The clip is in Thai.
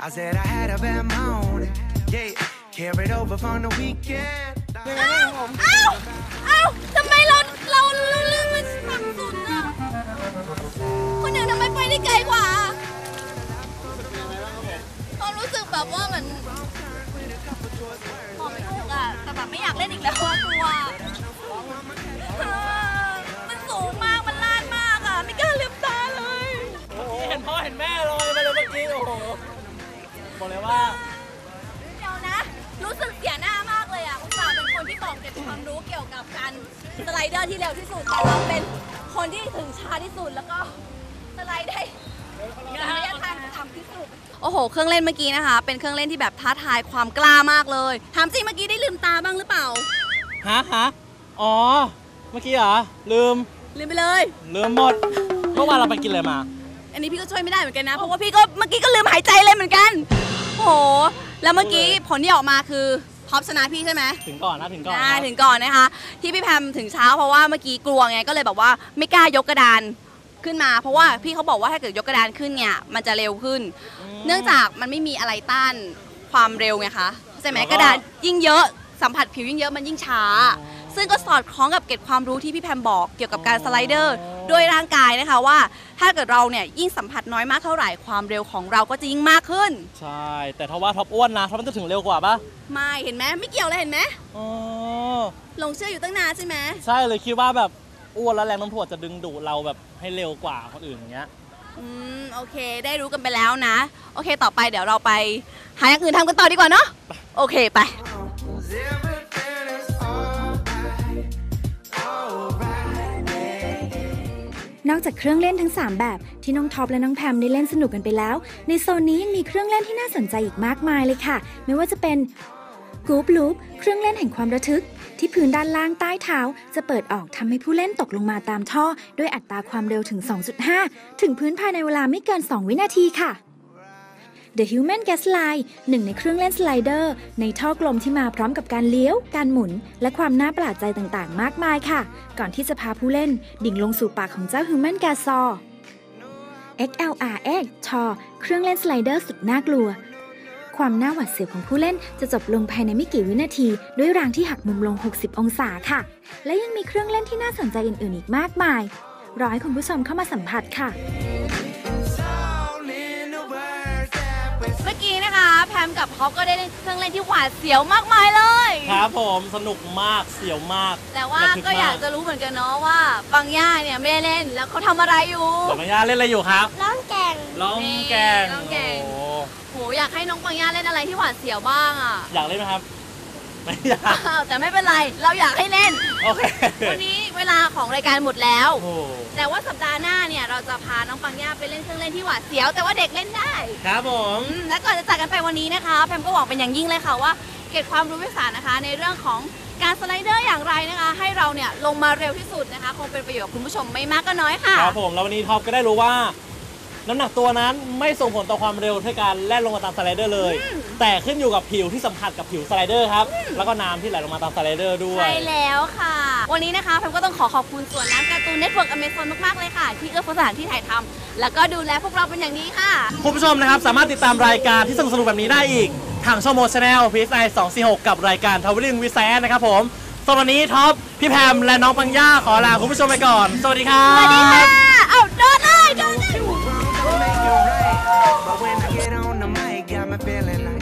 I said I had a bad morning, yeah, carried over from the weekend. เอ้าทำไมเราลืมมันต่ำสุดอ่ะคนอื่นทำไมไปได้ไกลกว่าความรู้สึกแบบว่ามันบอกไม่ถูกอ่ะแต่แบบไม่อยากเล่นอีกแล้วกลัวมันสูงมากมันลาดมากอ่ะไม่กล้าลืมตาเลยเห็นพ่อเห็นแม่ลอยมาเลยเมื่อกี้โอ้โหบอกเลยว่าเดี๋ยวนะรู้สึกเสียหน้ามากเลยอ่ะอุตส่าห์เป็นคนที่บอกเก็บความรู้เกี่ยวกับการสไลเดอร์ที่เร็วที่สุดแต่เราเป็นคนที่ถึงช้าที่สุดแล้วก็สไลด์ได้ระยะทางต่ำที่สุดโอ้โหเครื่องเล่นเมื่อกี้นะคะเป็นเครื่องเล่นที่แบบท้าทายความกล้ามากเลยถามจริงเมื่อกี้ได้ลืมตาบ้างหรือเปล่าฮะอ๋อเมื่อกี้เหรอลืมไปเลยลืมหมดเมื่อวานเราไปกินอะไรมาอันนี้พี่ก็ช่วยไม่ได้เหมือนกันนะเพราะว่าพี่ก็เมื่อกี้ก็ลืมหายใจเลยเหมือนกันโอ้โหแล้วเมื่อกี้ผลที่ออกมาคือท็อปชนะพี่ใช่ไหมถึงก่อนนะคะที่พี่แพมถึงเช้าเพราะว่าเมื่อกี้กลัวไงก็เลยแบบว่าไม่กล้ายกกระดานขึ้นมาเพราะว่าพี่เขาบอกว่าถ้าเกิดยกกระดานขึ้นเนี่ยมันจะเร็วขึ้นเนื่องจากมันไม่มีอะไรต้านความเร็วไงคะใช่ไหมกระดานยิ่งเยอะสัมผัสผิวยิ่งเยอะมันยิ่งช้าซึ่งก็สอดคล้องกับเก็บความรู้ที่พี่แพมบอกเกี่ยวกับการสไลเดอร์ด้วยร่างกายนะคะว่าถ้าเกิดเราเนี่ยยิ่งสัมผัสน้อยมากเท่าไหร่ความเร็วของเราก็จะยิ่งมากขึ้นใช่แต่ถ้าว่าท็อปอ้วนนะท็อปมันจะถึงเร็วกว่าปะไม่เห็นไหมไม่เกี่ยวเลยเห็นไหมอ๋อหลงเชื่ออยู่ตั้งนานใช่ไหมใช่เลยคิดว่าแบบอ้วนแล้วแรงโน้มถ่วงจะดึงดูดเราแบบให้เร็วกว่าคนอื่นอย่างเงี้ยโอเคได้รู้กันไปแล้วนะโอเคต่อไปเดี๋ยวเราไปหาอย่างอื่นทำกันต่อดีกว่าเนาะโอเคไปนอกจากเครื่องเล่นทั้ง3แบบที่น้องท็อปและน้องแพมได้เล่นสนุกกันไปแล้วในโซนนี้ยังมีเครื่องเล่นที่น่าสนใจอีกมากมายเลยค่ะไม่ว่าจะเป็นกู๊ปลูปเครื่องเล่นแห่งความระทึกที่พื้นด้านล่างใต้เท้าจะเปิดออกทำให้ผู้เล่นตกลงมาตามท่อด้วยอัตราความเร็วถึง 2.5 ถึงพื้นภายในเวลาไม่เกิน2 วินาทีค่ะ The Human Gas Slide หนึ่งในเครื่องเล่นสไลเดอร์ในท่อกลมที่มาพร้อมกับการเลี้ยวการหมุนและความน่าประหลาดใจต่างๆมากมายค่ะก่อนที่จะพาผู้เล่นดิ่งลงสู่ปากของเจ้า Human Gas Saw XLRX เครื่องเล่นสไลเดอร์สุดน่ากลัวความน่าหวาดเสียวของผู้เล่นจะจบลงภายในไม่กี่วินาทีด้วยรางที่หักมุมลง60องศาค่ะและยังมีเครื่องเล่นที่น่าสนใจอื่นๆอีกมากมายรอให้คุณผู้ชมเข้ามาสัมผัสค่ะเมื่อกี้นะคะแพมกับท็อปก็ได้เล่นเครื่องเล่นที่หวาดเสียวมากมายเลยครับผมสนุกมากเสียวมากแต่ว่าก็อยากจะรู้เหมือนกันเนาะว่าปังย่าเนี่ยไม่ได้เล่นแล้วเขาทำอะไรอยู่ปังย่าเล่นอะไรอยู่ครับร้องแก่งโหอยากให้น้องปังย่าเล่นอะไรที่หวาดเสียวบ้างอ่ะอยากเล่นไหมครับไม่อยากแต่ไม่เป็นไรเราอยากให้เล่นโอเควันนี้เวลาของรายการหมดแล้วแต่ว่าสัปดาห์หน้าเนี่ยเราจะพาน้องปังย่าไปเล่นเครื่องเล่นที่หวาดเสียวแต่ว่าเด็กเล่นได้ครับผมและก่อนจะจากกันไปวันนี้นะคะแพมก็หวังเป็นอย่างยิ่งเลยค่ะว่าเก็บความรู้วิชานะคะในเรื่องของการสไลเดอร์อย่างไรนะคะให้เราเนี่ยลงมาเร็วที่สุดนะคะคงเป็นประโยชน์กับคุณผู้ชมไม่มากก็น้อยค่ะครับผมแล้ววันนี้ท็อปก็ได้รู้ว่าน้ำหนักตัวนั้นไม่ส่งผลต่อความเร็วในการแล่นลงมาตามสไลเดอร์เลยแต่ขึ้นอยู่กับผิวที่สัมผัสกับผิวสไลเดอร์ครับแล้วก็น้ำที่ไหลลงมาตามสไลเดอร์ด้วยใช่แล้วค่ะวันนี้นะคะแพมก็ต้องขอบคุณส่วนน้ำการ์ตูนเน็ตเวิร์กอเมซอนมากๆเลยค่ะที่เอื้อเฟื้อสถานที่ถ่ายทำแล้วก็ดูแลพวกเราเป็นอย่างดีค่ะคุณผู้ชมนะครับสามารถติดตามรายการที่สนุกๆแบบนี้ได้อีกทางช่องโมชแนล PSI 246กับรายการ Traveling with Science นะครับผมสำหรับวันนี้ท็อปพี่แพมและน้องปังย่าขอลาคุณผู้ชมไปก่อนสวัสดีครับสวัสดีค่ะเอาโดนเลย But when I get on the mic, got me feeling like